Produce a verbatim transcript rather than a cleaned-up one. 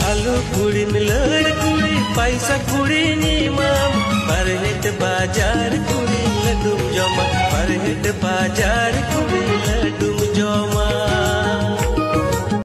आलू कुड़ी मिलर कुड़ी पैसा कुड़ी नीमाम परहिट बाजार कुड़ी लडुम जमा परहिट बाजार कुड़ी